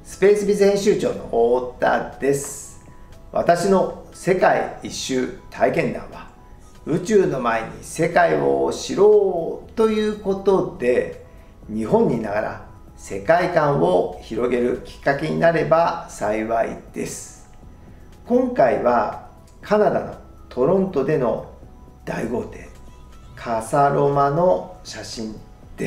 スペースビズ編集長の太田です。私の世界一周体験談は、宇宙の前に世界を知ろうということで、日本にいながら世界観を広げるきっかけになれば幸いです。今回はカナダのトロントでの大豪邸カサロマの写真です。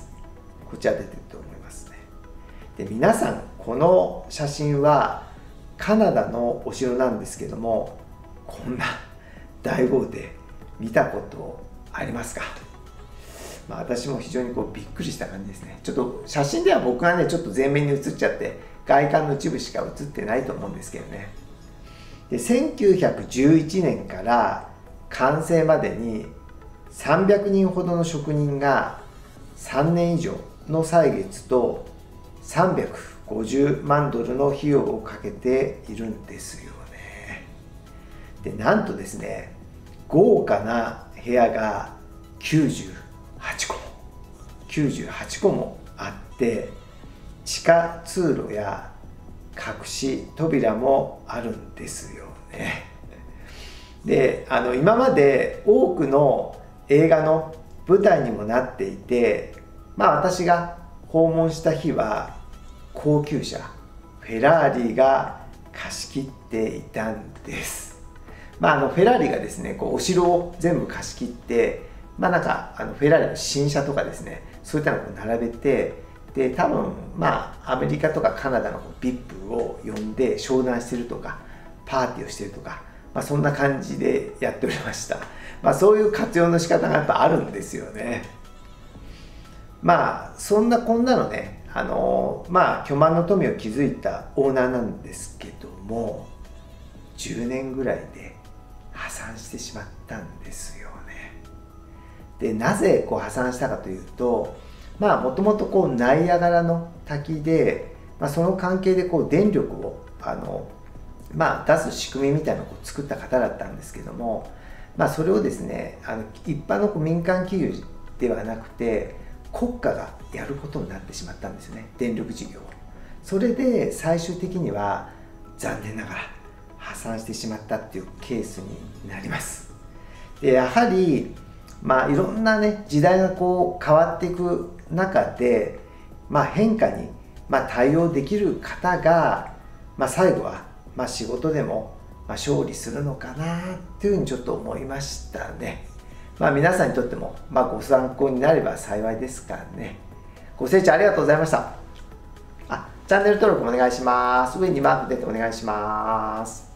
こちら出てると思いますね。で、皆さんこの写真はカナダのお城なんですけども、こんな大豪邸見たことありますか？私も非常にびっくりした感じですね。ちょっと写真では僕がねちょっと前面に写っちゃって外観の一部しか写ってないと思うんですけどね。で、1911年から完成までに300人ほどの職人が3年以上の歳月と350万ドルの費用をかけているんですよね。で、なんとですね、豪華な部屋が98個もあって、地下通路や隠し扉もあるんですよね。で、今まで多くの映画の舞台にもなっていて、私が訪問した日は高級車フェラーリが貸し切っていたんです。フェラーリがですねお城を全部貸し切って、フェラーリの新車とかですね、そういったのを並べて、で多分アメリカとかカナダのVIP を呼んで商談してるとかパーティーをしてるとか、そんな感じでやっておりました。そういう活用の仕方がやっぱあるんですよね。そんなこんなのね、巨万の富を築いたオーナーなんですけども、10年ぐらいで破産してしまったんですよね。で、なぜ破産したかというと、もともとナイアガラの滝で、その関係で電力を出す仕組みみたいなのを作った方だったんですけども、それをですね一般の民間企業ではなくて国家がやることになってしまったんですよね、電力事業を。それで最終的には残念ながら破産してしまったっていうケースになります。で、やはりいろんなね時代が変わっていく中で、変化に対応できる方が、最後は仕事でも勝利するのかなっていうふうにちょっと思いましたね。皆さんにとってもご参考になれば幸いですからね。ご清聴ありがとうございました。チャンネル登録もお願いします。上にマーク出てお願いします。